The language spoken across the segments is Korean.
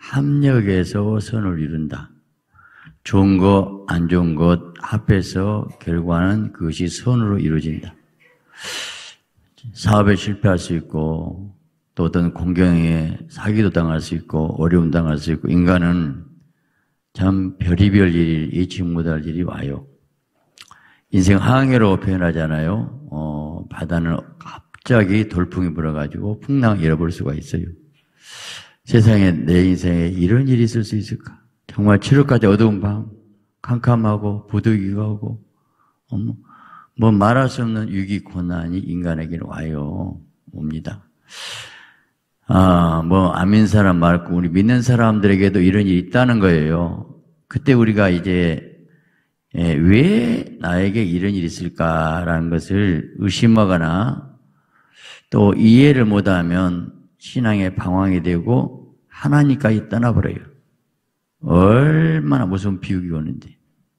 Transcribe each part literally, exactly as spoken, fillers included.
합력해서 선을 이룬다. 좋은 것, 안 좋은 것 합해서 결과는 그것이 선으로 이루어진다. 사업에 실패할 수 있고 또 어떤 공경에 사기도 당할 수 있고 어려움 당할 수 있고 인간은 참 별의별 일이 예측 못할 일이 와요. 인생 항해로 표현하잖아요. 어, 바다는 갑자기 돌풍이 불어가지고 풍랑 잃어버릴 수가 있어요. 세상에 내 인생에 이런 일이 있을 수 있을까? 정말 칠흑까지 어두운 밤, 캄캄하고 부득이가 오고 어, 뭐 말할 수 없는 위기 고난이 인간에게는 와요. 옵니다. 아, 뭐 안 믿는 사람 말고 우리 믿는 사람들에게도 이런 일이 있다는 거예요. 그때 우리가 이제 예, 왜 나에게 이런 일이 있을까라는 것을 의심하거나 또 이해를 못하면 신앙의 방황이 되고 하나님까지 떠나버려요. 얼마나 무서운 비극이 오는데.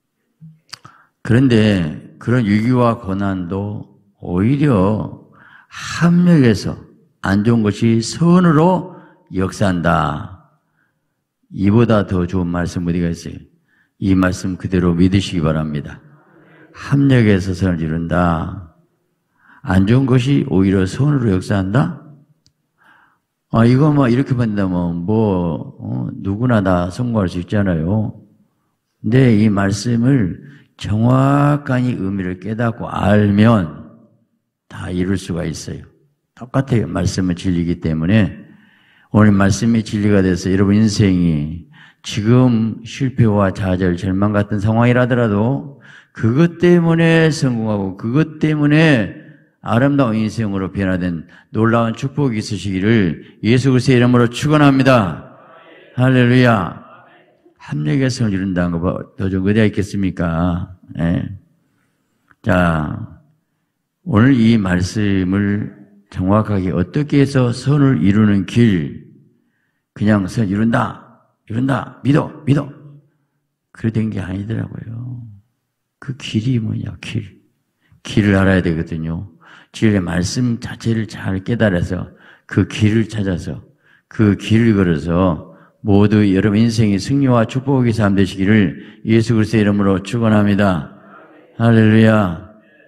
그런데 그런 위기와 고난도 오히려 합력해서 안 좋은 것이 선으로 역사한다. 이보다 더 좋은 말씀 어디가 있어요? 이 말씀 그대로 믿으시기 바랍니다. 합력해서 선을 이룬다. 안 좋은 것이 오히려 선으로 역사한다? 아, 이거 뭐 이렇게 본다면 뭐, 어, 누구나 다 성공할 수 있잖아요. 근데 이 말씀을 정확한 의미를 깨닫고 알면 다 이룰 수가 있어요. 똑같아요. 말씀은 진리이기 때문에 오늘 말씀이 진리가 돼서 여러분 인생이 지금 실패와 좌절, 절망 같은 상황이라더라도 그것 때문에 성공하고 그것 때문에 아름다운 인생으로 변화된 놀라운 축복이 있으시기를 예수 그리스도의 이름으로 축원합니다. 할렐루야. 합력의 성을 이룬다는 거 더 좀 어디가 있겠습니까? 네. 자, 오늘 이 말씀을 정확하게 어떻게 해서 선을 이루는 길, 그냥 선 이룬다. 이런다. 믿어, 믿어. 그래 된 게 아니더라고요. 그 길이 뭐냐, 길. 길을 알아야 되거든요. 진리의 말씀 자체를 잘 깨달아서 그 길을 찾아서 그 길을 걸어서 모두 여러분 인생의 승리와 축복의 삶 되시기를 예수 그리스도의 이름으로 축원합니다. 할렐루야.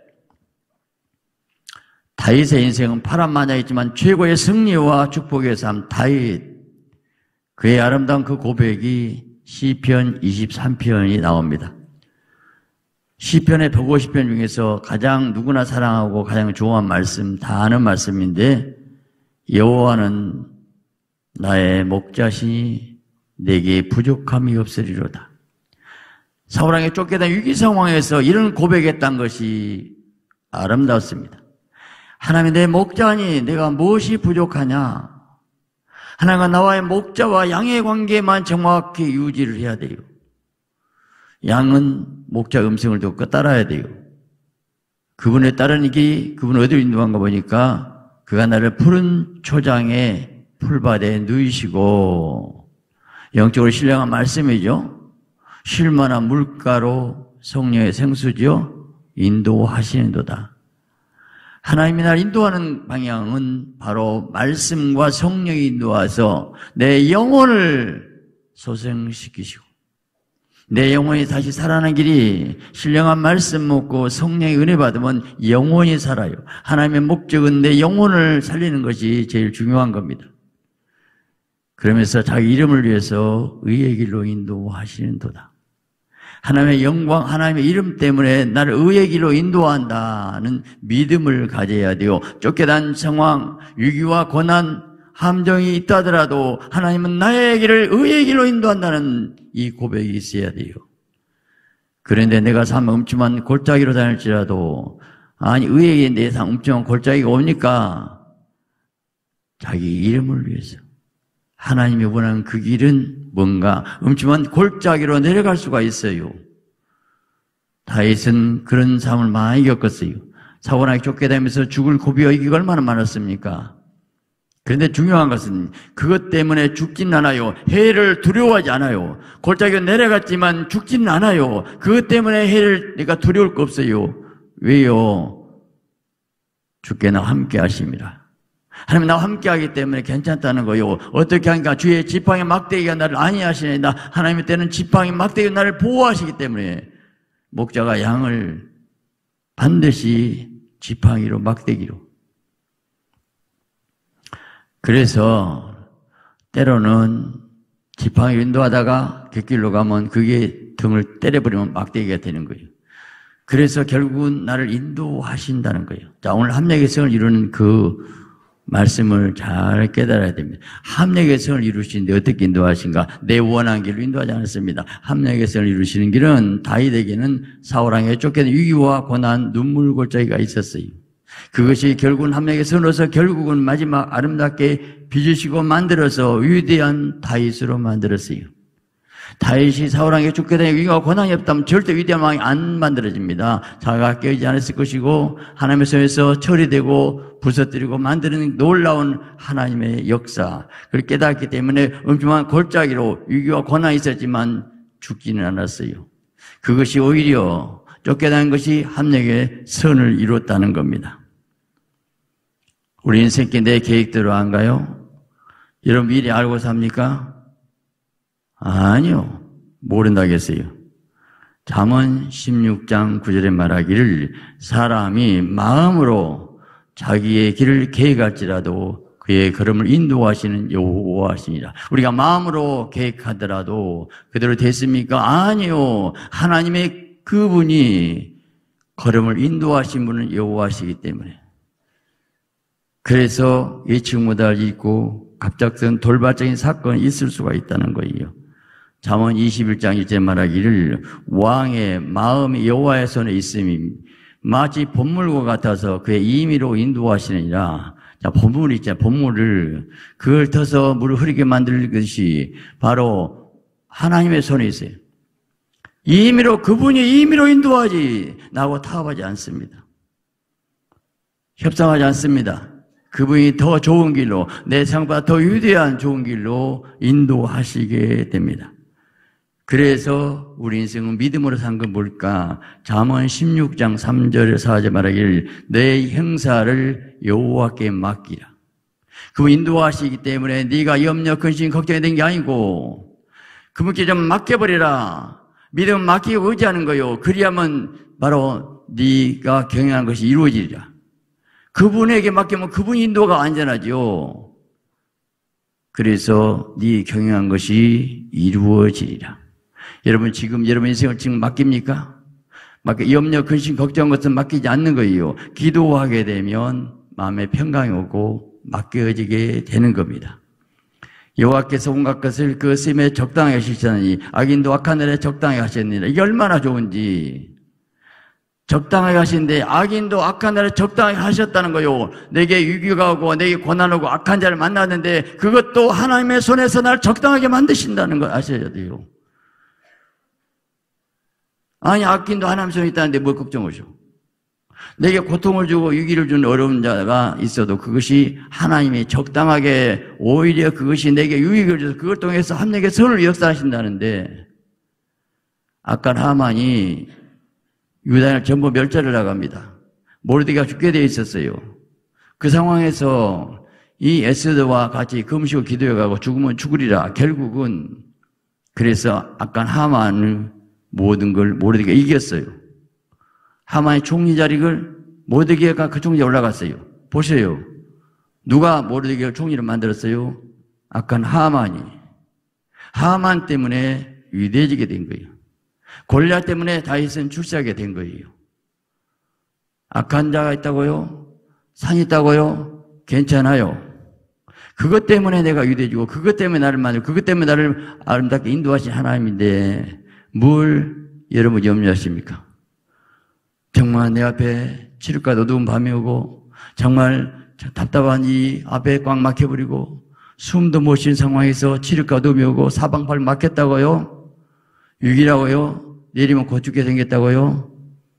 다윗의 인생은 파란만장했지만 최고의 승리와 축복의 삶 다윗. 그의 아름다운 그 고백이 시편 이십삼 편이 나옵니다. 시편의 백오십 편 중에서 가장 누구나 사랑하고 가장 좋아하는 말씀, 다 아는 말씀인데 여호와는 나의 목자시니 내게 부족함이 없으리로다. 사울왕에 쫓겨난 위기 상황에서 이런 고백했던 것이 아름답습니다. 하나님 내 목자니 내가 무엇이 부족하냐? 하나님과 나와의 목자와 양의 관계만 정확히 유지를 해야 돼요. 양은 목자 음성을 듣고 따라야 돼요. 그분에 따르는 길이 그분 어디로 인도한가 보니까 그가 나를 푸른 초장에 풀밭에 누이시고 영적으로 신령한 말씀이죠. 쉴만한 물가로 성령의 생수죠. 인도하시는도다. 하나님이 날 인도하는 방향은 바로 말씀과 성령이 인도와서 내 영혼을 소생시키시고 내 영혼이 다시 살아나는 길이 신령한 말씀 먹고 성령의 은혜 받으면 영혼이 살아요. 하나님의 목적은 내 영혼을 살리는 것이 제일 중요한 겁니다. 그러면서 자기 이름을 위해서 의의 길로 인도하시는 도다. 하나님의 영광, 하나님의 이름 때문에 나를 의의 길로 인도한다는 믿음을 가져야 돼요. 쫓겨난 상황, 위기와 고난, 함정이 있다더라도 하나님은 나의 길을 의의 길로 인도한다는 이 고백이 있어야 돼요. 그런데 내가 삶 음침한 골짜기로 다닐지라도 아니 의의 내 삶 음침한 골짜기가 옵니까? 자기 이름을 위해서 하나님이 원하는 그 길은 뭔가 음침한 골짜기로 내려갈 수가 있어요. 다윗은 그런 삶을 많이 겪었어요. 사울왕에게 쫓겨다니면서 죽을 고비와 위기가 얼마나 많았습니까? 그런데 중요한 것은 그것 때문에 죽진 않아요. 해를 두려워하지 않아요. 골짜기로 내려갔지만 죽진 않아요. 그것 때문에 해를 내가 두려울 거 없어요. 왜요? 주께나 함께 하심이라. 하나님 나와 함께하기 때문에 괜찮다는 거요. 어떻게 하니까 주의 지팡이 막대기가 나를 안위하시나이다. 하나님의 때는 지팡이 막대기가 나를 보호하시기 때문에 목자가 양을 반드시 지팡이로 막대기로. 그래서 때로는 지팡이 인도하다가 곁길로 가면 그게 등을 때려버리면 막대기가 되는 거예요. 그래서 결국은 나를 인도하신다는 거예요. 자, 오늘 합력의 성을 이루는 그 말씀을 잘 깨달아야 됩니다. 합력의 성을 이루시는데 어떻게 인도하신가? 내 원한 길로 인도하지 않았습니다. 합력의 성을 이루시는 길은 다윗에게는 사울왕에게 쫓겨난 위기와 고난, 눈물 골짜기가 있었어요. 그것이 결국은 합력의 성으로서 결국은 마지막 아름답게 빚으시고 만들어서 위대한 다윗으로 만들었어요. 다윗이 사울왕에게 쫓겨다니 위기와 고난이 없다면 절대 위대한 왕이 안 만들어집니다. 자가 깨어지지 않았을 것이고 하나님의 손에서 처리되고 부서뜨리고 만드는 놀라운 하나님의 역사, 그걸 깨닫기 때문에 엄청난 골짜기로 위기와 고난이 있었지만 죽지는 않았어요. 그것이 오히려 쫓겨다닌 것이 합력의 선을 이뤘다는 겁니다. 우리 인생께 내 계획대로 안 가요? 여러분 미리 알고 삽니까? 아니요. 모른다겠어요. 잠언 십육 장 구 절에 말하기를 사람이 마음으로 자기의 길을 계획할지라도 그의 걸음을 인도하시는 여호와시니라. 우리가 마음으로 계획하더라도 그대로 됐습니까? 아니요. 하나님의 그분이 걸음을 인도하신 분은 여호와시기 때문에. 그래서 예측 못할 있고 갑작스런 돌발적인 사건이 있을 수가 있다는 거예요. 잠언 이십일 장 일 절 말하기를 왕의 마음이 여호와의 손에 있음이 마치 본물과 같아서 그의 임의로 인도하시느니라. 자, 본물 있잖아요. 본물을 그걸 터서 물을 흐르게 만들 것이 바로 하나님의 손에 있어요. 임의로 그분이 임의로 인도하지 나하고 타협하지 않습니다. 협상하지 않습니다. 그분이 더 좋은 길로 내 생각보다 더 위대한 좋은 길로 인도하시게 됩니다. 그래서 우리 인생은 믿음으로 산 건 뭘까? 잠언 십육 장 삼 절 사 절 말하기를 내 형사를 여호와께 맡기라. 그분 인도하시기 때문에 네가 염려, 근심, 걱정이 된 게 아니고 그분께 좀 맡겨버리라. 믿음 맡기고 의지하는 거요. 그리하면 바로 네가 경영한 것이 이루어지리라. 그분에게 맡기면 그분 인도가 안전하죠. 그래서 네 경영한 것이 이루어지리라. 여러분 지금 여러분 인생을 지금 맡깁니까? 맡겨, 염려, 근심, 걱정한 것은 맡기지 않는 거예요. 기도하게 되면 마음에 평강이 오고 맡겨지게 되는 겁니다. 여호와께서 온갖 것을 그 쓰임에 적당하게 하시자니 악인도 악한 날에 적당하게 하셨느니라. 이게 얼마나 좋은지. 적당하게 하신데 악인도 악한 날에 적당하게 하셨다는 거요. 내게 위기가 오고 내게 고난 오고 악한 자를 만나는데 그것도 하나님의 손에서 날 적당하게 만드신다는 걸 아셔야 돼요. 아니 악인도 하나님 손에 있다는데 뭘 걱정하셔. 내게 고통을 주고 위기를 주는 어려운 자가 있어도 그것이 하나님이 적당하게 오히려 그것이 내게 유익을 줘서 그걸 통해서 합력의 선을 역사하신다는데 악한 하만이 유다인을 전부 멸절을 나갑니다. 모르드게가 죽게 되어 있었어요. 그 상황에서 이 에스더와 같이 금식을 기도해가고 죽으면 죽으리라. 결국은 그래서 악한 하만을 모든 걸 모르드게가 이겼어요. 하만의 총리 자리를 모르드게가 그 총리에 올라갔어요. 보세요. 누가 모르드게를 총리를 만들었어요? 악한 하만이. 하만 때문에 위대해지게 된 거예요. 골리앗 때문에 다윗은 출세하게 된 거예요. 악한 자가 있다고요? 산이 있다고요? 괜찮아요. 그것 때문에 내가 위대해지고 그것 때문에 나를 만들고 그것 때문에 나를 아름답게 인도하신 하나님인데 뭘 여러분 염려하십니까? 정말 내 앞에 칠흑과 어두운 밤이 오고 정말 답답한 이 앞에 꽉 막혀버리고 숨도 못 쉬는 상황에서 칠흑과 어둠이 오고 사방팔 막혔다고요? 위기라고요? 내리면 곧 죽게 생겼다고요?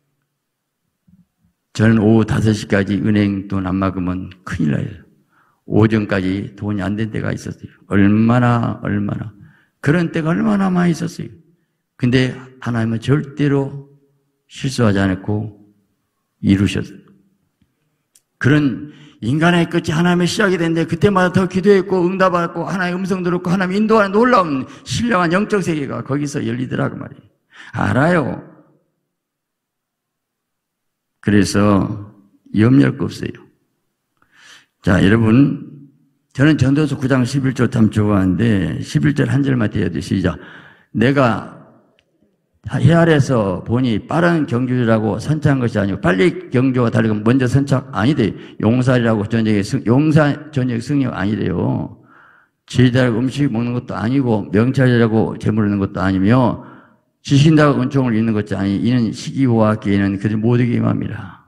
저는 오후 다섯 시까지 은행 돈 안 막으면 큰일 나요. 오전까지 돈이 안 된 때가 있었어요. 얼마나 얼마나 그런 때가 얼마나 많이 있었어요. 근데 하나님은 절대로 실수하지 않았고 이루셨어요. 그런 인간의 끝이 하나님의 시작이 됐는데 그때마다 더 기도했고 응답받고 하나님의 음성 들었고 하나님 인도하는 놀라운 신령한 영적 세계가 거기서 열리더라고 말이에요. 알아요. 그래서 염려할 거 없어요. 자, 여러분, 저는 전도서 구 장 십일 절 참 좋아하는데 십일 절 한 절만 띄워도 시작. 내가 해 아래서 보니 빠른 경주라고 선창한 것이 아니고 빨리 경주와 다르고 먼저 선착 아니대. 용살이라고 전쟁의 승, 용사 전쟁 승리 아니래요. 지혜자라고 음식 먹는 것도 아니고 명찰이라고 재물 얻는 것도 아니며 지신다고 은총을 잃는 것도 아니. 이는 시기와 기회는 그들 모두에게 임합니다.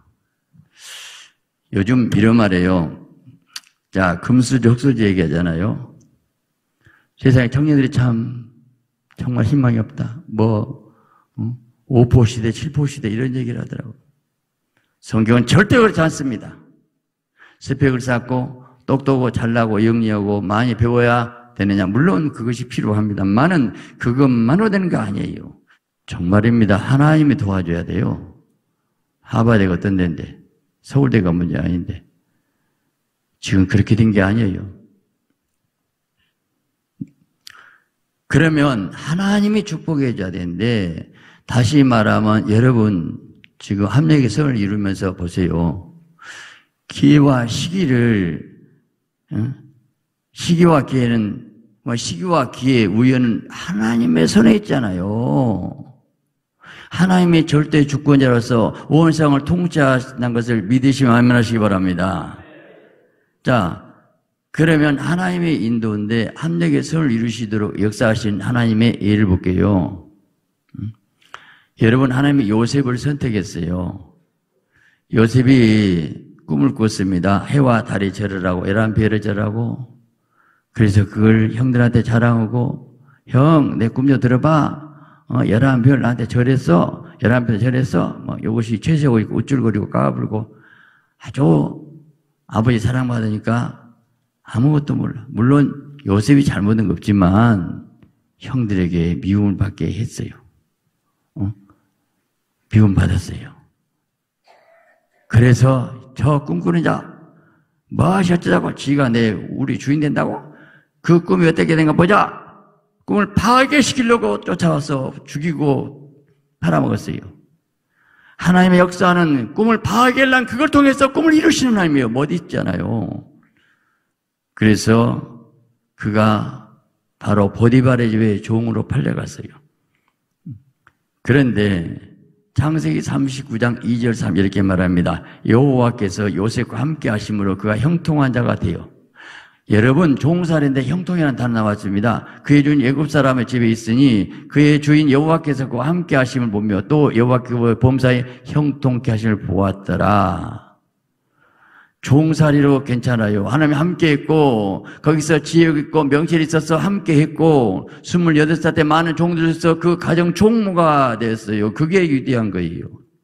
요즘 이런 말이에요. 자, 금수저 흑수저 얘기하잖아요. 세상에 청년들이 참 정말 희망이 없다. 뭐 오포 시대, 칠포 시대 이런 얘기를 하더라고요. 성경은 절대 그렇지 않습니다. 스펙을 쌓고 똑똑하고 잘나고 영리하고 많이 배워야 되느냐? 물론 그것이 필요합니다만은 그것만으로 되는 거 아니에요. 정말입니다. 하나님이 도와줘야 돼요. 하버드가 어떤 데인데 서울대가 문제 아닌데 지금 그렇게 된 게 아니에요. 그러면 하나님이 축복해 줘야 되는데 다시 말하면 여러분 지금 합력의 성을 이루면서 보세요. 기회와 시기를 시기와 기회는 뭐 시기와 기회 우연은 하나님의 손에 있잖아요. 하나님이 절대 주권자로서 온 세상을 통치하는 것을 믿으시면 아멘하시기 바랍니다. 자, 그러면 하나님의 인도인데 합력의 선을 이루시도록 역사하신 하나님의 예를 볼게요. 여러분, 하나님이 요셉을 선택했어요. 요셉이 꿈을 꿨습니다. 해와 달이 절하라고, 열한 별이 절하고. 그래서 그걸 형들한테 자랑하고, 형, 내 꿈 좀 들어봐. 어, 열한 별 나한테 절했어. 열한 별 절했어. 뭐, 이것이 최세고 있고, 우쭐거리고, 까불고. 아주 아버지 사랑받으니까 아무것도 몰라. 물론 요셉이 잘못한 거 없지만 형들에게 미움을 받게 했어요. 어? 미움 받았어요. 그래서 저 꿈꾸는 자, 뭐 하셨자고 지가 내 우리 주인 된다고? 그 꿈이 어떻게 된가 보자. 꿈을 파괴시키려고 쫓아와서 죽이고 팔아먹었어요. 하나님의 역사는 꿈을 파괴하려면 그걸 통해서 꿈을 이루시는 하나님이에요. 못 있잖아요. 그래서 그가 바로 보디발의 집에 종으로 팔려갔어요. 그런데 창세기 삼십구 장 이 절 삼 이렇게 말합니다. 여호와께서 요셉과 함께 하심으로 그가 형통한 자가 되어. 여러분, 종살인데 형통이라는 단어 나왔습니다. 그의 주인 애굽 사람의 집에 있으니 그의 주인 여호와께서 그와 함께 하심을 보며 또 여호와께서 범사에 형통케 하심을 보았더라. 종살이로 괜찮아요. 하나님 함께 했고 거기서 지혜가 있고 명철이 있어서 함께 했고 스물여덟 살 때 많은 종들에서 그 가정 총무가 됐어요. 그게 위대한 거예요.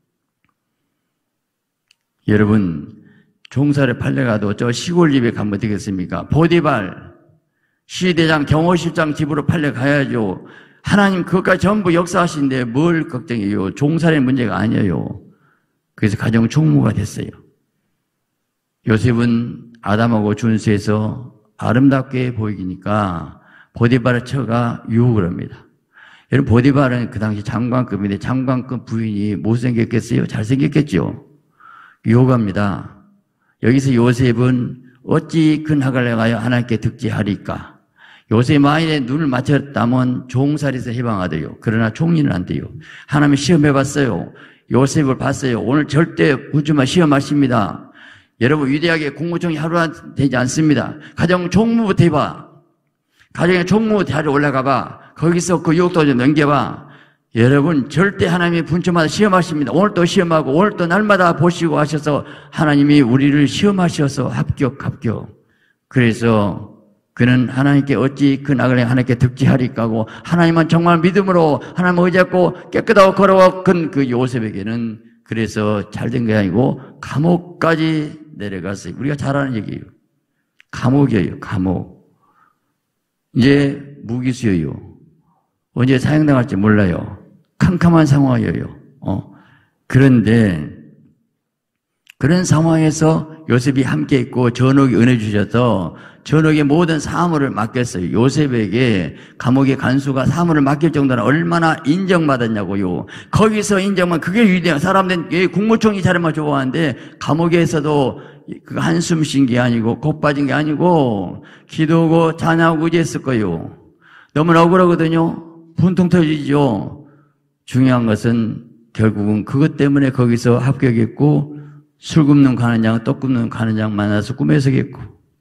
여러분, 종살에 팔려가도 저 시골 집에 가면 되겠습니까? 보디발 시대장 경호실장 집으로 팔려가야죠. 하나님 그것까지 전부 역사하시는데 뭘 걱정해요. 종살의 문제가 아니에요. 그래서 가정 총무가 됐어요. 요셉은 아담하고 준수해서 아름답게 보이니까 보디발의 처가 유혹을 합니다. 여러분, 보디발은 그 당시 장관급인데 장관급 부인이 못생겼겠어요? 잘생겼겠죠? 유혹합니다. 여기서 요셉은 어찌 큰 학을 내가여 하나님께 득지하리까? 요셉 만일에 눈을 맞췄다면 종살이에서 해방하대요. 그러나 총리는 안 돼요. 하나님이 시험해봤어요. 요셉을 봤어요. 오늘 절대 묻지마 시험하십니다. 여러분, 위대하게 국무총리 하루 되지 않습니다. 가정 총무부터 해봐. 가정의 총무부터 하루 올라가봐. 거기서 그 유혹도 좀 넘겨봐. 여러분, 절대 하나님이 분초마다 시험하십니다. 오늘 또 시험하고 오늘 또 날마다 보시고 하셔서 하나님이 우리를 시험하셔서 합격, 합격. 그래서 그는 하나님께 어찌 그 낙을 하나님께 득지하리까 하고 하나님은 정말 믿음으로 하나님 의지하고 깨끗하고 걸어간 그 요셉에게는 그래서 잘된 게 아니고 감옥까지 내려갔어요. 우리가 잘 아는 얘기예요. 감옥이에요. 감옥. 이제 무기수여요. 언제 사형당할지 몰라요. 캄캄한 상황이에요. 어. 그런데 그런 상황에서 요셉이 함께 있고 전옥이 은혜 주셔서 전옥의 모든 사물을 맡겼어요. 요셉에게 감옥의 간수가 사물을 맡길 정도는 얼마나 인정받았냐고요. 거기서 인정만 그게 위대한 사람들은 국무총리 자리만 좋아하는데 감옥에서도 그 한숨 쉰 게 아니고 곧 빠진 게 아니고 기도하고 찬양하고 의지했을 거예요. 너무 억울하거든요. 분통 터지죠. 중요한 것은 결국은 그것 때문에 거기서 합격했고 술 굽는 가는 양, 떡 굽는 가는 양 만나서 꿈에서겠고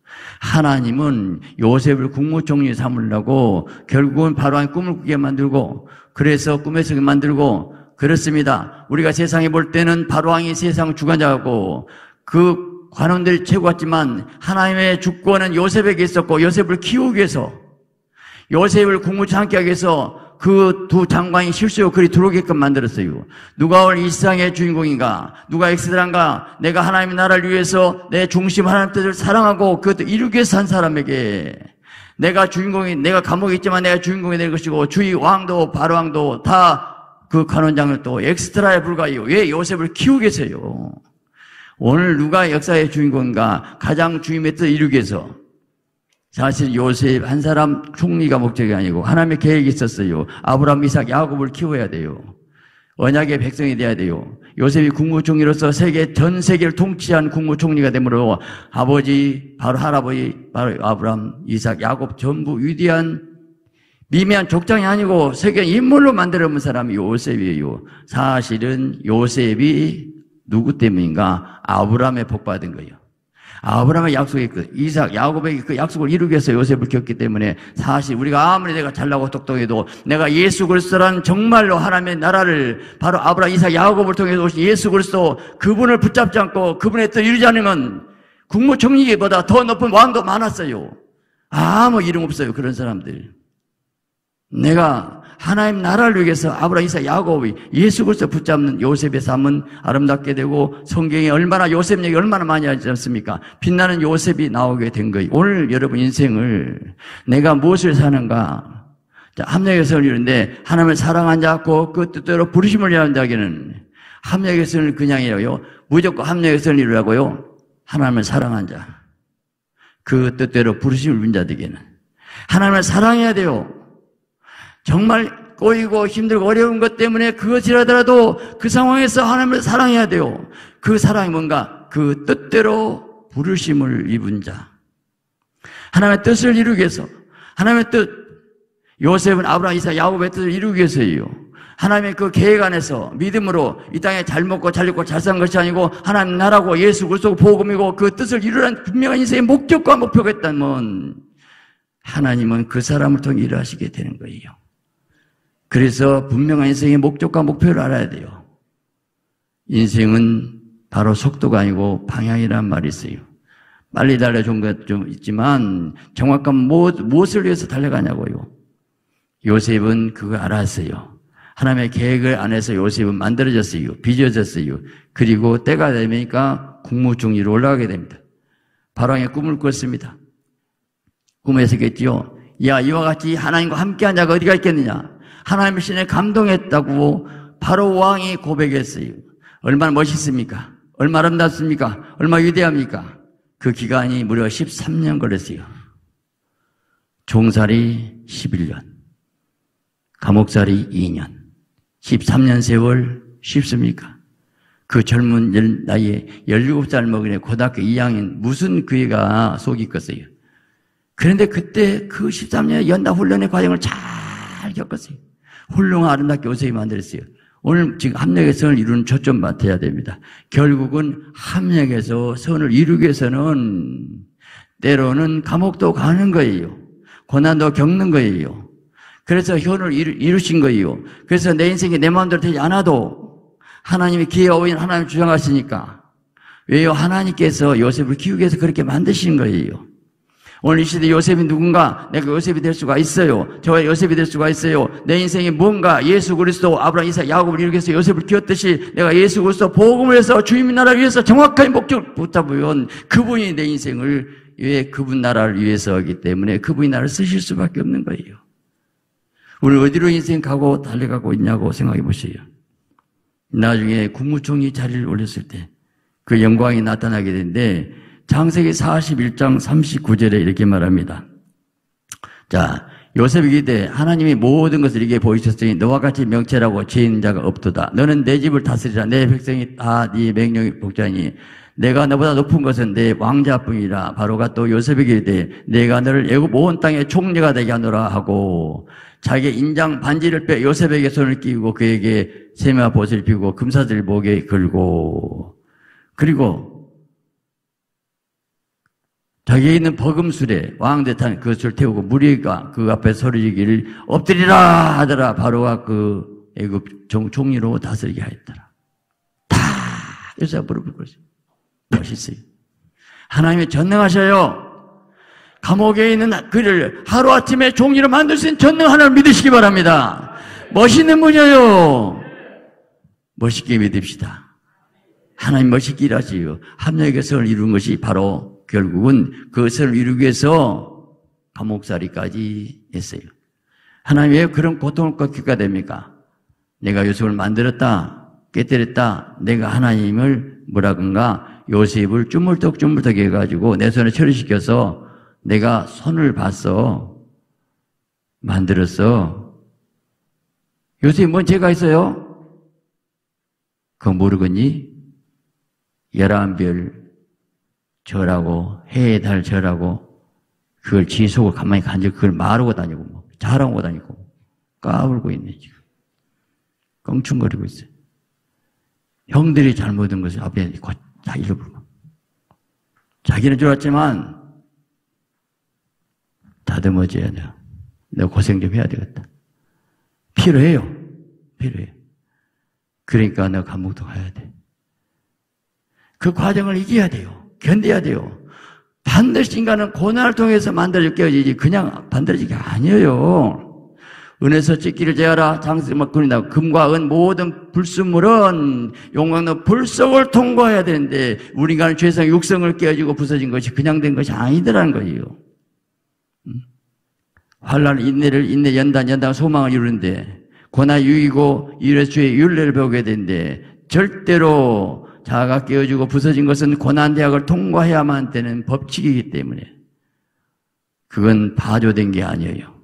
하나님은 요셉을 국무총리 삼으려고 결국은 바로한 꿈을 꾸게 만들고 그래서 꿈에서 만들고 그렇습니다. 우리가 세상에 볼 때는 바로왕이 세상 주관자고 그 관원들이 최고 같지만 하나님의 주권은 요셉에게 있었고 요셉을 키우기 위해서 요셉을 국무총리 함께 하기 위해서 그 두 장관이 실수로 그리 들어오게끔 만들었어요. 누가 오늘 이 세상의 주인공인가? 누가 엑스트라인가? 내가 하나님의 나라를 위해서 내 중심 하나님 뜻을 사랑하고 그것도 이루기 위해서 한 사람에게 내가 주인공이 내가 감옥에 있지만 내가 주인공이 될 것이고 주의 왕도 바로왕도 다 그 관원장을 또 엑스트라에 불과해요. 왜? 요셉을 키우기 위해서요. 오늘 누가 역사의 주인공인가? 가장 주님의 뜻을 이루기 위해서 사실 요셉 한 사람 총리가 목적이 아니고 하나님의 계획이 있었어요. 아브라함, 이삭, 야곱을 키워야 돼요. 언약의 백성이 돼야 돼요. 요셉이 국무총리로서 세계 전 세계를 통치한 국무총리가 되므로 아버지, 바로 할아버지, 바로 아브라함, 이삭, 야곱 전부 위대한 미미한 족장이 아니고 세계 인물로 만들어놓은 사람이 요셉이에요. 사실은 요셉이 누구 때문인가? 아브라함의 복 받은 거예요. 아브라함의 약속이 그 이삭, 야곱에게 그 약속을 이루기 위해서 요셉을 키웠기 때문에 사실 우리가 아무리 내가 잘나고 똑똑해도 내가 예수 그리스도란 정말로 하나님의 나라를 바로 아브라함, 이삭, 야곱을 통해서 오신 예수 그리스도 그분을 붙잡지 않고 그분의 뜻을 이루지 않으면 국무총리보다 더 높은 왕도 많았어요. 아무 이름 없어요. 그런 사람들. 내가 하나님 나라를 위해서 아브라함, 이삭, 야곱이 예수 그리스도 붙잡는 요셉의 삶은 아름답게 되고 성경에 얼마나 요셉 얘기 얼마나 많이 하지 않습니까? 빛나는 요셉이 나오게 된 거예요. 오늘 여러분 인생을 내가 무엇을 사는가? 자, 합력의 선을 이루는데 하나님을 사랑한 자고 그 뜻대로 부르심을 위한 자에게는 합력의 선을 그냥이라고요. 무조건 합력의 선을 이루라고요. 하나님을 사랑한 자. 그 뜻대로 부르심을 위한 자에게는 하나님을 사랑해야 돼요. 정말 꼬이고 힘들고 어려운 것 때문에 그것이라더라도 그 상황에서 하나님을 사랑해야 돼요. 그 사랑이 뭔가? 그 뜻대로 부르심을 입은 자. 하나님의 뜻을 이루기 위해서 하나님의 뜻 요셉은 아브라함, 이삭, 야곱의 뜻을 이루기 위해서예요. 하나님의 그 계획 안에서 믿음으로 이 땅에 잘 먹고 잘 입고 잘 사는 것이 아니고 하나님 나라고 예수 그리스도 복음이고 그 뜻을 이루라는 분명한 인생의 목적과 목표가 있다면 하나님은 그 사람을 통해 일하시게 되는 거예요. 그래서 분명한 인생의 목적과 목표를 알아야 돼요. 인생은 바로 속도가 아니고 방향이란 말이 있어요. 빨리 달려준 것 좀 있지만 정확한 무엇, 무엇을 위해서 달려가냐고요. 요셉은 그거 알았어요. 하나님의 계획을 안에서 요셉은 만들어졌어요. 빚어졌어요. 그리고 때가 되니까 국무총리로 올라가게 됩니다. 바로왕의 꿈을 꿨습니다. 꿈에서겠지요. 야, 이와 같이 하나님과 함께한 자가 어디가 있겠느냐. 하나님의 신에 감동했다고 바로 왕이 고백했어요. 얼마나 멋있습니까? 얼마나 아름답습니까? 얼마나 위대합니까? 그 기간이 무려 십삼 년 걸렸어요. 종살이 십일 년, 감옥살이 이 년, 십삼 년 세월 쉽습니까? 그 젊은 나이에 열일곱 살 먹은 애 고등학교 이 학년 무슨 그 애가 속이 껐어요. 그런데 그때 그 십삼 년의 연답 훈련의 과정을 잘 겪었어요. 훌륭한 아름답게 요셉이 만들었어요. 오늘 지금 합력의 선을 이루는 초점 맡아야 됩니다. 결국은 합력에서 선을 이루기 위해서는 때로는 감옥도 가는 거예요. 고난도 겪는 거예요. 그래서 현을 이루, 이루신 거예요. 그래서 내 인생이 내 마음대로 되지 않아도 하나님이 기회와 오인 하나님 주장하시니까 왜요? 하나님께서 요셉을 키우기 위해서 그렇게 만드신 거예요. 오늘 이 시대 요셉이 누군가? 내가 요셉이 될 수가 있어요. 저와 요셉이 될 수가 있어요. 내 인생이 뭔가 예수 그리스도 아브라함, 이삭, 야곱을 이루기 위해서 요셉을 키웠듯이 내가 예수 그리스도 복음을 위해서 주님의 나라를 위해서 정확한 목적을 붙잡으면 그분이 내 인생을 왜 그분 나라를 위해서 하기 때문에 그분이 나를 쓰실 수밖에 없는 거예요. 우리 어디로 인생 가고 달려가고 있냐고 생각해 보세요. 나중에 국무총리 자리를 올렸을 때 그 영광이 나타나게 되는데 창세기 사십일 장 삼십구 절에 이렇게 말합니다. 자, 요셉이 이르되 하나님이 모든 것을 이게 보이셨으니 너와 같이 명철하고 죄 있는 자가 없도다. 너는 내 집을 다스리라. 내 백성이 다 네 명령이 복자니 내가 너보다 높은 것은 내 왕자뿐이라. 바로가 또 요셉에게 이르되 내가 너를 애굽 온 땅의 총리가 되게 하노라 하고 자기의 인장 반지를 빼 요셉에게 손을 끼우고 그에게 세마 벗을 피우고 금사슬 목에 걸고 그리고 자기에 있는 버금술에 왕대탄 그것을 태우고 무리가 그 앞에 서리기를 엎드리라 하더라. 바로가 그 애굽 총리로 다스리게 하였더라. 다 요셉 무릎을 꿇었어요. 멋있어요. 하나님이 전능하셔요. 감옥에 있는 그를 하루아침에 종리로 만들 수 있는 전능 하나님을 믿으시기 바랍니다. 멋있는 분이에요. 멋있게 믿읍시다. 하나님 멋있게 일하시요. 합력의 선을 이룬 것이 바로 결국은 그 선을 이루기 위해서 감옥살이까지 했어요. 하나님이 왜 그런 고통을 겪게 됩니까? 내가 요셉을 만들었다, 깨뜨렸다, 내가 하나님을 뭐라건가 요셉을 쭈물떡 쭈물떡 해가지고 내 손에 처리시켜서 내가 손을 봤어. 만들었어. 요셉이 뭔 죄가 있어요? 그거 모르겠니? 열한 별 절하고 해에 달 절하고 그걸 지 속을 가만히 간직 그걸 말하고 다니고 뭐 자랑하고 다니고 까불고 있네 지금. 껑충거리고 있어요. 형들이 잘못한 것을 앞에 다 잃어버리고 자기는 줄 알았지만 다듬어져야 돼요. 내가 고생 좀 해야 되겠다. 필요해요. 필요해요. 그러니까 내가 감옥도 가야 돼. 그 과정을 이겨야 돼요. 견뎌야 돼요. 반드시 인간은 고난을 통해서 만들어질 깨어지지 그냥 만들어질 게 아니에요. 은에서 찢기를 제하라. 장수를 막 그린다고. 금과 은 모든 불순물은 용광로 불속을 통과해야 되는데 우리 인간은 죄성 육성을 깨어지고 부서진 것이 그냥 된 것이 아니더라는 거예요. 환난 인내를 인내 연단 연단 소망을 이루는데 고난 유익이고 이래서 주의 윤례를 배우게 되는데 절대로 자아가 깨어지고 부서진 것은 고난대학을 통과해야만 되는 법칙이기 때문에 그건 봐줘된 게 아니에요.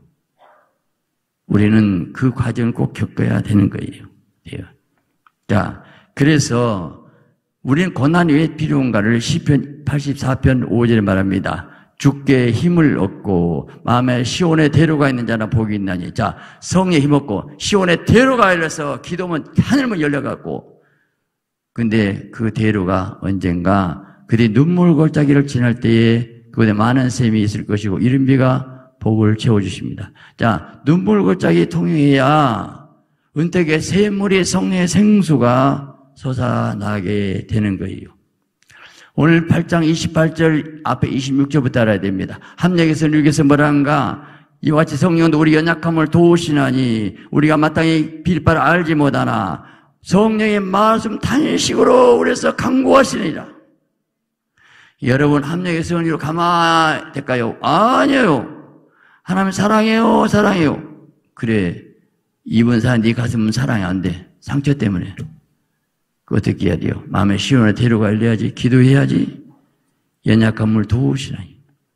우리는 그 과정을 꼭 겪어야 되는 거예요. 자, 그래서 우리는 고난이 왜 필요한가를 시편 팔십사 편 오 절에 말합니다. 주께 힘을 얻고 마음에 시온의 대로가 있는 자나 복이 있나니. 자, 성에 힘없고 시온의 대로가 열려서 기도면 하늘문 열려갖고 근데 그 대로가 언젠가 그들이 눈물 골짜기를 지날 때에 그곳에 많은 샘이 있을 것이고 이른 비가 복을 채워주십니다. 자, 눈물 골짜기 통해야 은택의 샘물이 성령의 생수가 솟아나게 되는 거예요. 오늘 팔 장 이십팔 절 앞에 이십육 절부터 알아야 됩니다. 합력에서 율에서 뭐란가 이와 같이 성령은 우리 연약함을 도우시나니 우리가 마땅히 빌 바를 알지 못하나 성령의 말씀 탄식으로 우리에서 강구하시니라. 여러분 합력의 선의로 가만히 될까요? 아니에요. 하나님 사랑해요 사랑해요. 그래 입은 사 네 가슴은 사랑이 안 돼. 상처 때문에. 그 어떻게 해야 돼요? 마음에 시온의 대로가 열려야지. 기도해야지. 연약함을 도우시나니.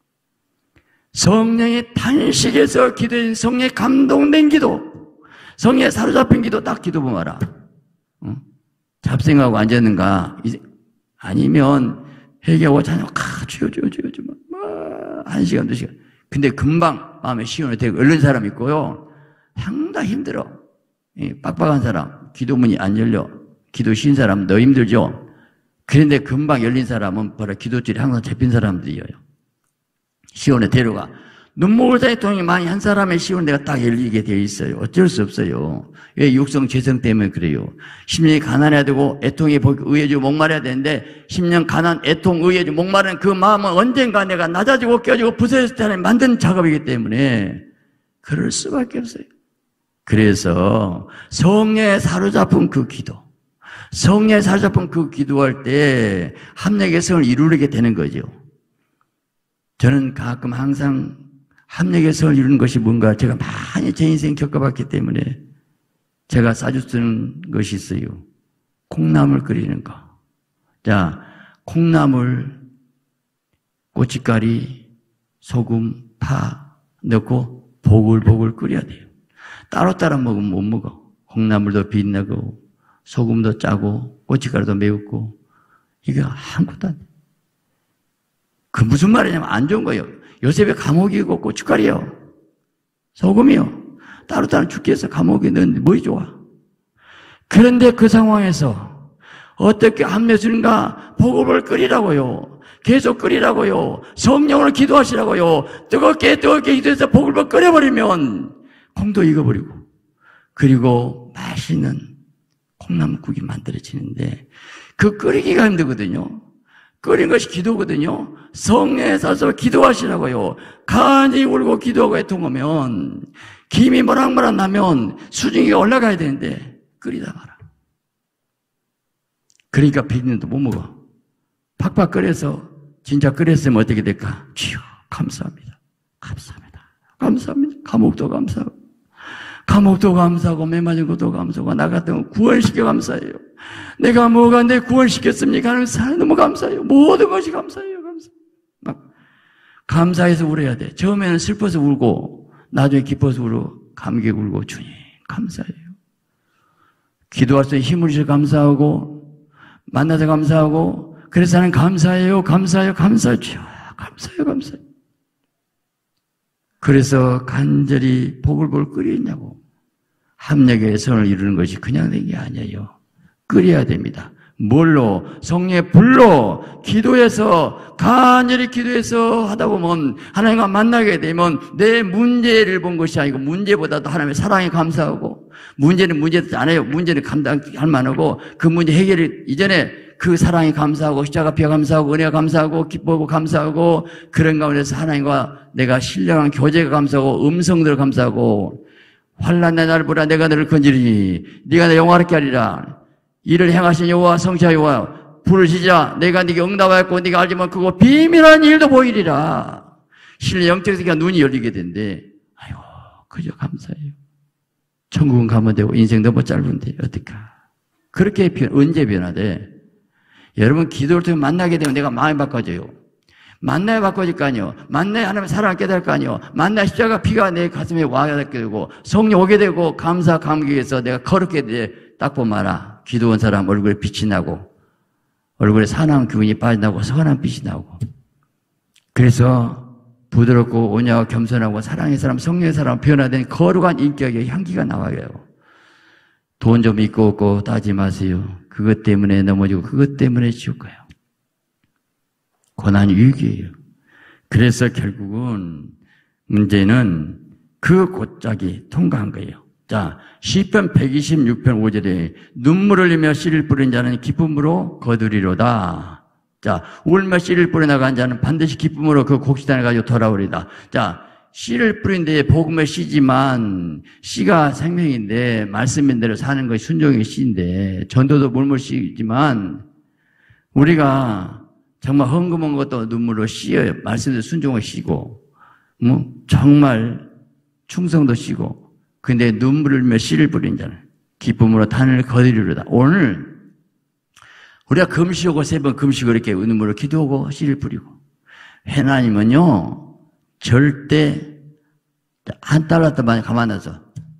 성령의 탄식에서 기도인 성령의 감동된 기도, 성령에 사로잡힌 기도 딱 기도 보면 알아. 어? 잡생하고 앉았는가? 아니면 회개하고 자녀 카 주여 주여 주여 주여 한 시간 두 시간. 근데 금방 마음에 시온의 대로가 열린 사람 있고요. 상당히 힘들어. 빡빡한 사람, 기도문이 안 열려. 기도 쉰 사람 더 힘들죠? 그런데 금방 열린 사람은 바로 기도줄이 항상 잡힌 사람들이에요. 시온의 대로가. 눈물 사이 통이 많이 한 사람의 시온 데가 딱 열리게 되어 있어요. 어쩔 수 없어요. 왜? 육성 죄성 때문에 그래요. 십 년이 가난해야 되고 애통에 의해주고 목마려야 되는데 십 년 가난, 애통, 의해주고 목마른 그 마음은 언젠가 내가 낮아지고 깨지고 부서졌을 때 만드는 작업이기 때문에 그럴 수밖에 없어요. 그래서 성령에 사로잡은 그 기도, 성령에 사로잡은 그 기도할 때 합력의 성을 이루게 되는 거죠. 저는 가끔 항상 합력의 성을 이루는 것이 뭔가 제가 많이 제 인생 겪어봤기 때문에 제가 싸주 쓰는 것이 있어요. 콩나물 끓이는 거. 자, 콩나물, 고춧가리, 소금, 파 넣고 보글보글 끓여야 돼요. 따로따로 먹으면 못 먹어. 콩나물도 빛나고 소금도 짜고 고춧가루도 매웠고 이게 아무것도 안 돼. 그 무슨 말이냐면 안 좋은 거예요. 요셉의 감옥이고 고춧가루요. 소금이요. 따로따로 죽게 해서 감옥에 넣는데 뭐이 좋아. 그런데 그 상황에서 어떻게 합류하시는가? 보급을 끓이라고요. 계속 끓이라고요. 성령으로 기도하시라고요. 뜨겁게 뜨겁게 기도해서 보급을 끓여버리면 콩도 익어버리고 그리고 맛있는 콩나물국이 만들어지는데 그 끓이기가 힘들거든요. 끓인 것이 기도거든요. 성령에 사서 기도하시라고요. 간이 울고 기도하고 애통하면 김이 모락모락 나면 수증기가 올라가야 되는데 끓이다 말아. 그러니까 비린내도 못 먹어. 팍팍 끓여서 진짜 끓였으면 어떻게 될까? 주여 감사합니다. 감사합니다. 감사합니다. 감옥도 감사하고 감옥도 감사하고 매 맞은 것도 감사하고 나 같은 거 구원시켜 감사해요. 내가 뭐가 내 구원시켰습니까? 하는 사람 너무 감사해요. 모든 것이 감사해요. 감사. 막 감사해서 울어야 돼. 처음에는 슬퍼서 울고 나중에 기뻐서 울고 감격에 울고 주님 감사해요. 기도할 때 힘을 주셔서 감사하고 만나서 감사하고 그래서 나는 감사해요. 감사해요. 감사해요. 감사해요. 감사해요. 그래서 간절히 보글보글 끓이냐고. 합력의 선을 이루는 것이 그냥 된 게 아니에요. 끓여야 됩니다. 뭘로? 성령의 불로 기도해서 간절히 기도해서 하다 보면 하나님과 만나게 되면 내 문제를 본 것이 아니고 문제보다도 하나님의 사랑에 감사하고 문제는 문제도 안 해요. 문제는 감당할 만하고 그 문제 해결을 이전에 그 사랑에 감사하고 십자가 피가 감사하고 은혜가 감사하고 기뻐하고 감사하고 그런 가운데서 하나님과 내가 신령한 교제가 감사하고 음성들을 감사하고 환난 내 나를 보라 내가 너를 건지리니 네가 내 영화롭게 하리라. 이를 행하신 여호와 성자 여호와 부르시자 내가 네게 응답하였고 네가 알지만 그거 비밀한 일도 보이리라. 실내 영적이니까 눈이 열리게 된대. 아유 그저 감사해요. 천국은 가면 되고 인생 너무 짧은데 어떡하. 그렇게 변, 언제 변화돼? 여러분 기도를 통해 만나게 되면 내가 마음이 바꿔져요. 만나야 바꿔질 거 아니에요. 만나야 하나님의 사랑을 깨달을 거 아니에요. 만나야 십자가 피가 내 가슴에 와야 되고 성령 오게 되고 감사 감격에서 내가 거룩게 돼. 딱 보면 알아. 기도한 사람 얼굴에 빛이 나고 얼굴에 사나운 기운이 빠진다고 선한 빛이 나오고 그래서 부드럽고 온유하고 겸손하고 사랑의 사람 성령의 사람 변화된 거룩한 인격의 향기가 나와요. 돈 좀 있고 없고 따지 마세요. 그것 때문에 넘어지고 그것 때문에 지옥 가요. 고난이 유익이에요. 그래서 결국은 문제는 그 곧자기 통과한 거예요. 자, 시편 백이십육 편 오 절에 눈물을 흘리며 씨를 뿌린 자는 기쁨으로 거두리로다. 자, 울며 씨를 뿌려나간 자는 반드시 기쁨으로 그 곡식단을 가지고 돌아오리다. 자, 씨를 뿌린 데에 복음의 씨지만 씨가 생명인데 말씀인 대로 사는 것이 순종의 씨인데 전도도 물물 씨지만 우리가 정말 헌금한 것도 눈물로 씨어요. 말씀대로 순종을 씨고 뭐 정말 충성도 씨고 근데 눈물을 흘리며 씨를 뿌린 자는 기쁨으로 단을 거두리로다. 오늘 우리가 금식하고 세 번 금식을 이렇게 눈물을 기도하고 씨를 뿌리고 하나님은요 절대 한 달러만 가만놔서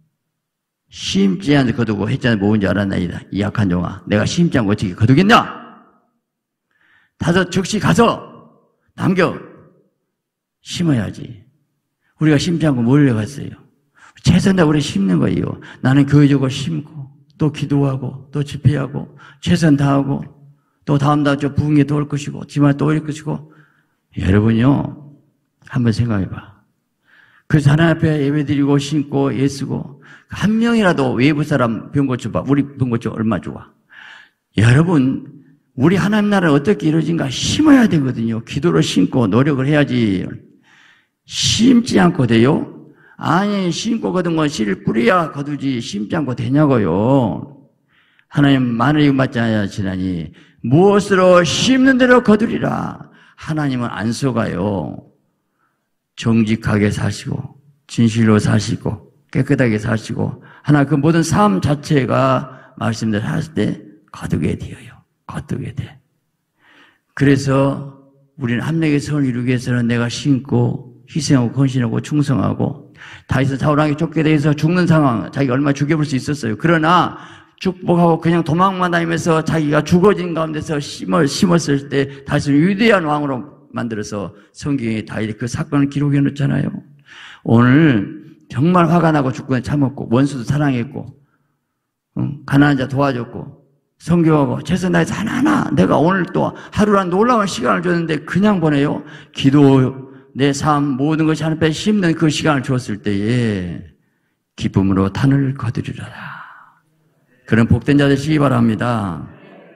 심지 않고 거두고 했잖아 모은 줄 알았나이다. 이 약한 종아 내가 심지 않고 어떻게 거두겠냐. 다섯 즉시 가서 남겨 심어야지. 우리가 심지 않고 몰려갔어요. 최선을 다해 우리 심는 거예요. 나는 교회적으로 심고 또 기도하고 또 집회하고 최선 다하고 또 다음 달 저 부흥에 또 올 것이고 지만 또 올 것이고 여러분요 한번 생각해봐. 그래서 하나님 앞에 예배드리고 심고 애쓰고 한 명이라도 외부 사람 병 고쳐봐. 우리 병 고쳐 얼마 좋아. 여러분 우리 하나님 나라는 어떻게 이루어진가 심어야 되거든요. 기도로 심고 노력을 해야지. 심지 않고 돼요? 아니 심고 거둔 건 씨를 뿌려야 거두지 심지 않고 되냐고요. 하나님 마늘 맞지 않으시나니 무엇으로 심는 대로 거두리라. 하나님은 안 속아요. 정직하게 사시고 진실로 사시고 깨끗하게 사시고 하나 그 모든 삶 자체가 말씀대로 할 때 거두게 되어요. 거두게 돼. 그래서 우리는 함락의 성을 이루기 위해서는 내가 신고 희생하고 헌신하고 충성하고 다윗은 사울왕에게 쫓겨대서 죽는 상황, 자기가 얼마 죽여볼 수 있었어요. 그러나 축복하고 그냥 도망만 다니면서 자기가 죽어진 가운데서 심을, 심었을 때 다윗을 위대한 왕으로 만들어서 성경에 다윗이 그 사건을 기록해 놓잖아요. 오늘 정말 화가 나고 죽고 참았고 원수도 사랑했고 응? 가난한 자 도와줬고 성교하고 최선 다해서 하나하나 내가 오늘 또 하루란 놀라운 시간을 줬는데 그냥 보내요. 기도, 내 삶 모든 것이 하나님께 심는 그 시간을 주었을 때에 기쁨으로 탄을 거두리라. 그런 복된 자 되시기 바랍니다.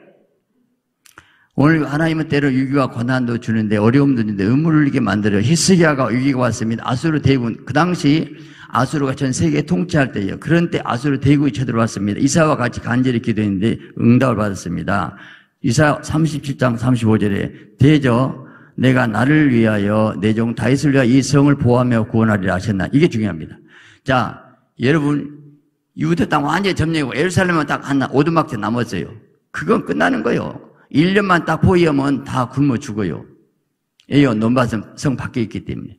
오늘 하나님은 때로 위기와 고난도 주는데 어려움도 주는데 의문을 흘리게 만들어요. 히스기야가 위기가 왔습니다. 아수르 대군, 그 당시 아수르가 전 세계 통치할 때예요. 그런 때 아수르 대군이 쳐들어왔습니다. 이사야와 같이 간절히 기도했는데 응답을 받았습니다. 이사야 삼십칠 장 삼십오 절에 대저 내가 나를 위하여 내 종 다윗을 위하여 이 성을 보호하며 구원하리라 하셨나. 이게 중요합니다. 자, 여러분 유대 땅 완전히 점령이고 예루살렘은 딱 하나 오두막대 남았어요. 그건 끝나는 거예요. 일 년만 딱 포위하면 다 굶어 죽어요. 왜요? 논밭은 성 밖에 있기 때문에.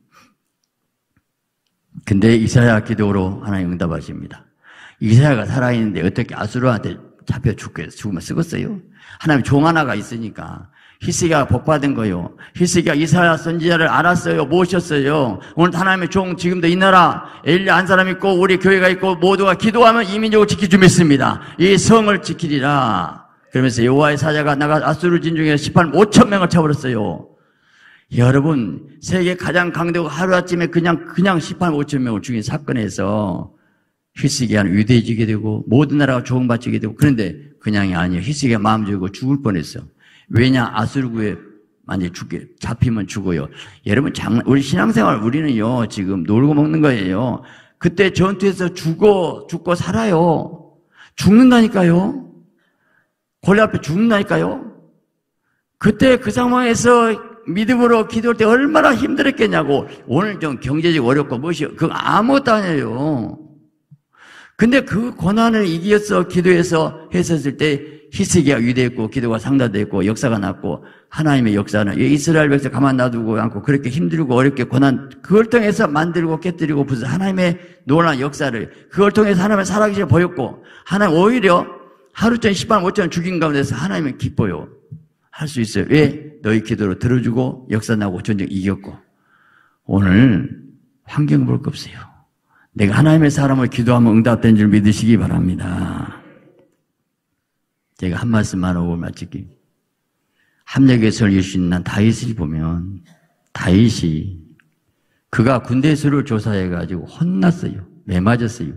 근데 이사야 기도로 하나님 응답하십니다. 이사야가 살아있는데 어떻게 아수르한테 잡혀 죽으면 쓰겠어요? 하나님 종 하나가 있으니까. 히스기야가 복받은 거요. 히스기야 이사야 선지자를 알았어요. 모셨어요. 오늘 하나님의 종 지금도 이 나라 엘리 한 사람 있고 우리 교회가 있고 모두가 기도하면 이 민족을 지킬 줄 믿습니다. 이 성을 지키리라. 그러면서 여호와의 사자가 나가 아수르 진중에 십팔만 오천 명을 쳐버렸어요. 여러분, 세계 가장 강대국 하루아침에 그냥, 그냥 십팔만 오천 명을 죽인 사건에서 히스기야는 위대해지게 되고 모든 나라가 조응받게 되고 그런데 그냥이 아니에요. 히스기야 마음 죽이고 죽을 뻔했어. 왜냐? 아수르구에 만약에 죽게, 잡히면 죽어요. 여러분, 장, 우리 신앙생활 우리는요, 지금 놀고 먹는 거예요. 그때 전투에서 죽어, 죽고 살아요. 죽는다니까요. 골리앗 앞에 죽는다니까요. 그때 그 상황에서 믿음으로 기도할 때 얼마나 힘들었겠냐고. 오늘 좀 경제적 어렵고 무엇이 그거 아무것도 아니에요. 근데 그 고난을 이겨서 기도해서 했었을 때 히스기야 위대했고 기도가 상달됐고 역사가 났고 하나님의 역사는 이스라엘 백성 가만 놔두고 않고 그렇게 힘들고 어렵게 고난 그걸 통해서 만들고 깨뜨리고 부서 하나님의 놀라운 역사를 그걸 통해서 하나님의 살아계시를 보였고 하나님 오히려 하루 전에 십만 오천 죽인 가운데서 하나님은 기뻐요. 할 수 있어요. 왜? 너희 기도로 들어주고 역사 나고 전쟁 이겼고 오늘 환경 볼 거 없어요. 내가 하나님의 사람을 기도하면 응답된 줄 믿으시기 바랍니다. 제가 한 말씀만 하고 마치기. 함락의 성을 이루신 난 다윗을 보면 다윗이 그가 군대 수를 조사해가지고 혼났어요. 매맞았어요.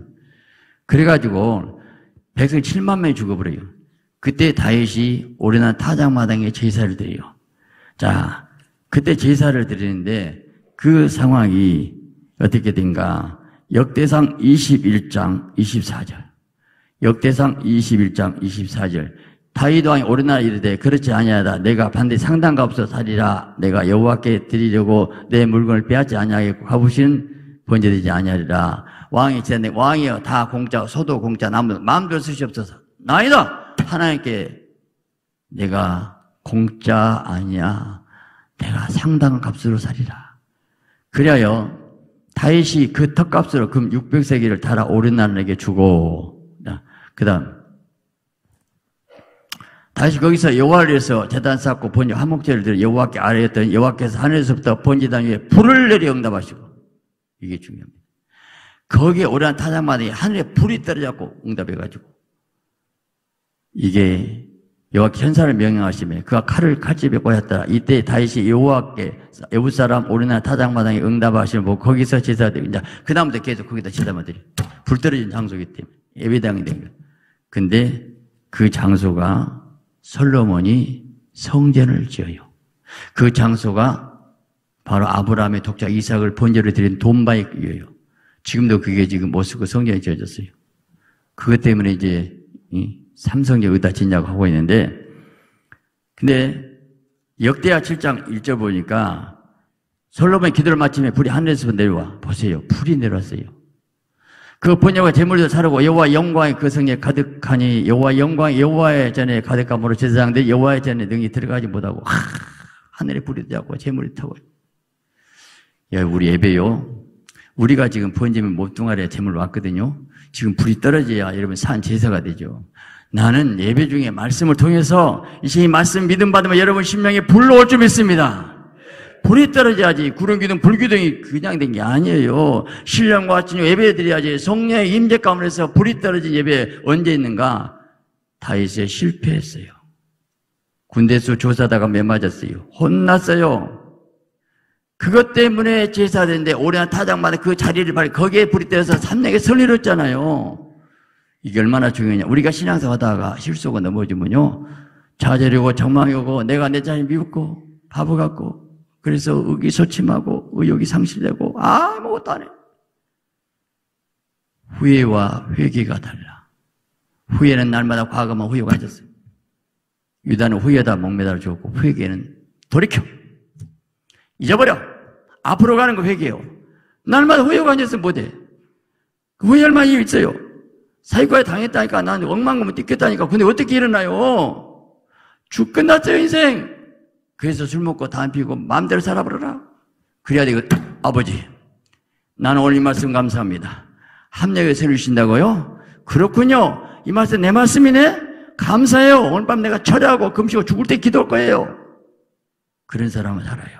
그래가지고 백성 칠만 명이 죽어버려요. 그때 다윗이 오르난 타작마당에 제사를 드려요. 자, 그때 제사를 드리는데 그 상황이 어떻게 된가? 역대상 이십일 장 이십사 절. 역대상 이십일 장 이십사 절. 다윗 왕이 오르나 이르되 그렇지 아니하다. 내가 반드시 상당가 없어 살리라. 내가 여호와께 드리려고 내 물건을 빼앗지 아니하겠고 값으시는 번제되지 아니하리라. 왕이 지는데 왕이여 다 공짜 소도 공짜 나무 마음대로 쓰시옵소서. 나이다. 하나님께 내가 공짜 아니야. 내가 상당한 값으로 살리라. 그래야 다윗이 그 턱값으로 금 육백 세겔을 달아 오르나에게 주고 그 다음 다시 거기서 여호와를 위해서 제단 쌓고 번제 화목제를 드려 여호와께 아뢰었더니 여호와께서 하늘에서부터 번제단 위에 불을 내려 응답하시고 이게 중요합니다. 거기에 오르난 타작마당에 하늘에 불이 떨어졌고 응답해가지고 이게 여호와께 천사를 명령하시며 그가 칼을 칼집에 꽂았더라. 이때 다윗이 여호와께 애굽 사람 오르난 타작마당에 응답하시며 보고 거기서 제사드리고 이제 그 다음부터 계속 거기다 제사만 드려. 불 떨어진 장소이기 때문에 예배당이 된 거예요. 근데 그 장소가 솔로몬이 성전을 지어요. 그 장소가 바로 아브라함의 독자 이삭을 번제로 드린 돈바이예요. 지금도 그게 지금 모스크 성전이 지어졌어요. 그것 때문에 이제 삼성제 의다 짓냐고 하고 있는데, 근데 역대하 칠 장 일 절 보니까 솔로몬의 기도를 마치며 불이 하늘에서 내려와. 보세요. 불이 내려왔어요. 그 번제와 제물도 사르고 여호와 영광이 그 성에 가득하니 여호와 영광이 여호와의 전에 가득함으로 제사장들이 여호와의 전에 능히 들어가지 못하고 하, 하늘에 불이 되고 재물이 타고. 야, 우리 예배요. 우리가 지금 번제면 몸뚱아리에 재물 왔거든요. 지금 불이 떨어져야 여러분 산 제사가 되죠. 나는 예배 중에 말씀을 통해서 이제 이 말씀 믿음 받으면 여러분 심령에 불로 올 줄 믿습니다. 불이 떨어져야지. 구름 기둥, 불 기둥이 그냥 된 게 아니에요. 신령과 아침 예배 드려야지. 성령의 임재 가운데서 불이 떨어진 예배 언제 있는가? 다윗이 실패했어요. 군대수 조사다가 매 맞았어요. 혼났어요. 그것 때문에 제사되는데 오래한 타작마다 그 자리를 발 거기에 불이 떨어져서 삼내게 설리렀잖아요. 이게 얼마나 중요하냐. 우리가 신앙생활 하다가 실수가 넘어지면요. 좌절이 오고 정망이 오고 내가 내 자신을 미웠고 바보 같고 그래서 의기소침하고 의욕이 상실되고 아무것도 안 해. 후회와 회개가 달라. 후회는 날마다 과거만 후회가 가졌어요. 유다는 후회다 목매다를 줬고 회개는 돌이켜. 잊어버려. 앞으로 가는 거 회개해요. 날마다 후회가 앉아서 못해. 그 후회할 만이 있어요. 사기과에 당했다니까 나는 엉망금을 뛰겠다니까. 근데 어떻게 일어나요? 죽 끝났어요 인생. 그래서 술 먹고 담배 피우고 마음대로 살아버려라. 그래야 되겠다. 아버지 나는 오늘 이 말씀 감사합니다. 합력에 세를 주신다고요? 그렇군요. 이 말씀 내 말씀이네? 감사해요. 오늘 밤 내가 철회하고 금식하고 죽을 때 기도할 거예요. 그런 사람은 살아요.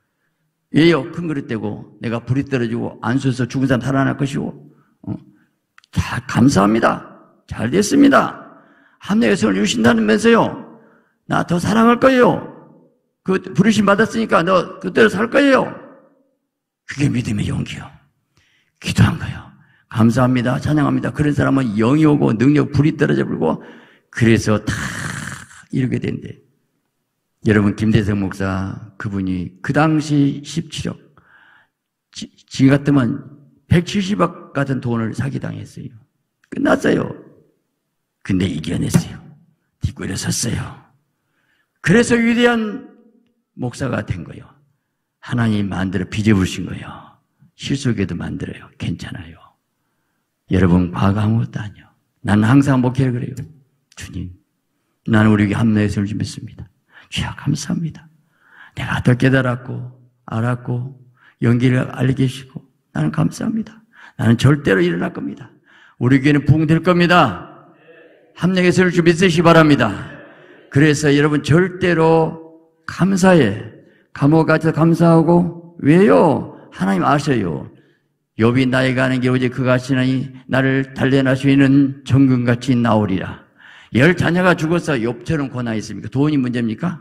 왜요? 큰 그릇 떼고 내가 불이 떨어지고 안수해서 죽은 사람 살아날 것이고 어. 자, 감사합니다. 잘 됐습니다. 합력의 세를 주신다면서요. 나 더 사랑할 거예요. 그 부르심 받았으니까 너 그대로 살 거예요. 그게 믿음의 용기요. 기도한 거예요. 감사합니다. 찬양합니다. 그런 사람은 영이 오고 능력 불이 떨어져 버리고 그래서 다 이렇게 된대. 여러분 김대성 목사 그분이 그 당시 십칠억 지, 지금 같으면 백칠십억 같은 돈을 사기당했어요. 끝났어요. 근데 이겨냈어요. 뒷골에 섰어요. 그래서 위대한 목사가 된 거예요. 하나님 만들어 빚어부신 거예요. 실속에도 만들어요. 괜찮아요. 여러분 과거 아무것도 아니요. 나는 항상 목회를 그래요. 주님 나는 우리에게 합력의 줄 믿습니다. 주여 감사합니다. 내가 더 깨달았고 알았고 연기를 알게 해주시고 나는 감사합니다. 나는 절대로 일어날 겁니다. 우리 교회는 부흥될 겁니다. 합력의 줄 믿으시기 바랍니다. 그래서 여러분 절대로 감사해. 감옥 가서 감사하고 왜요? 하나님 아셔요. 욥이 나에게 하는 게 오직 그가 하시나니 나를 단련할 수 있는 정금같이 나오리라. 열 자녀가 죽어서 욥처럼 고난이 있습니까? 돈이 문제입니까?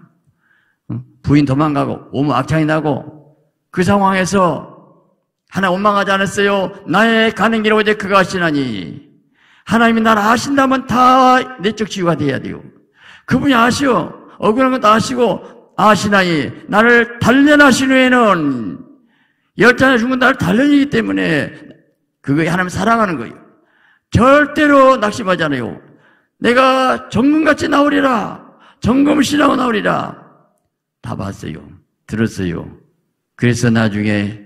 부인 도망가고 오무 악창이 나고 그 상황에서 하나 원망하지 않았어요. 나의 가는 길 오직 그가 하시나니 하나님이 나를 아신다면 다 내적 치유가 돼야 돼요. 그분이 아시오. 억울한 것도 아시고 아시나니 나를 단련하신 후에는 열 자녀 죽은 나를 단련이기 때문에 그거 하나님 사랑하는 거예요. 절대로 낙심하지 않아요. 내가 정금같이 나오리라. 정금을 신하고 나오리라. 다 봤어요. 들었어요. 그래서 나중에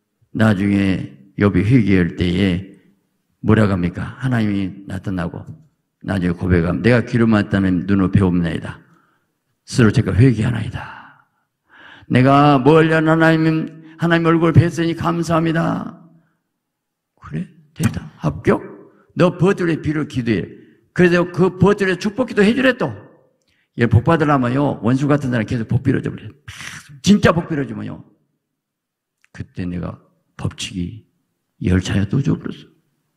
나중에 욥이 회개할 때에 뭐라고 합니까? 하나님이 나타나고 나중에 고백하면 내가 귀로 맞다면 눈으로 배웁나이다. 스스로 제가 회개하나이다. 내가 멀리한 하나님, 하나님 얼굴을 뵀으니 감사합니다. 그래? 됐다. 합격? 너 버들의 비를 기도해. 그래서 그 버들의 축복 기도 해주래 또. 얘 복 받으려면요. 원수 같은 사람 계속 복 빌어줘 버려. 진짜 복 빌어주면요. 그때 내가 법칙이 열 차야 또 줘버렸어.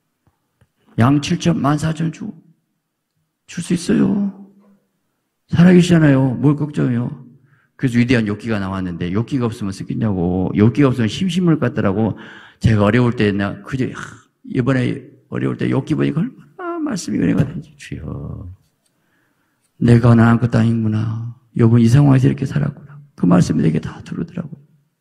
양 칠천, 만 사천 주고. 줄 수 있어요. 살아계시잖아요. 뭘 걱정해요. 그래서 위대한 욥기가 나왔는데 욥기가 없으면 쓰겠냐고. 욥기가 없으면 심심할 것 같더라고. 제가 어려울 때 나 그저 이번에 어려울 때 욥기 보니까 얼마나 말씀이 은혜가 되지. 주여. 내가 나한 것도 아니구나. 욥은 이 상황에서 이렇게 살았구나. 그 말씀이 내게 다 들어오더라고요.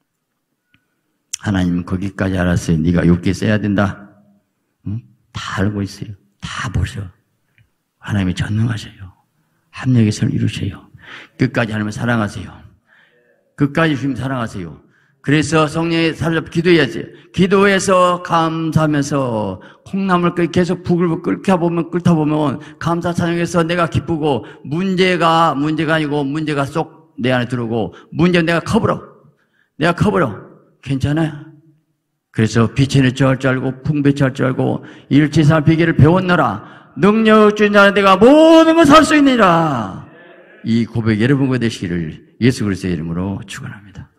하나님은 거기까지 알았어요. 네가 욥기 써야 된다. 응? 다 알고 있어요. 다 보셔. 하나님이 전능하셔요. 합력의 선을 이루셔요. 끝까지 하나님을 사랑하세요. 끝까지 주님 사랑하세요. 그래서 성령의 사로잡 기도해야지. 기도해서 감사하면서 콩나물 계속 북을 끓여 보면 끓다 보면 감사 찬양해서 내가 기쁘고 문제가 문제가 아니고 문제가 쏙 내 안에 들어오고 문제 내가 커버려. 내가 커버려. 괜찮아요. 그래서 빛에 내쫓을 줄 알고 풍배치할 줄 알고 일치상 비계를 배웠노라. 능력 주인 자는 내가 모든 걸 살 수 있느니라. 이 고백 여러분과 되시기를 예수 그리스도의 이름으로 축원합니다.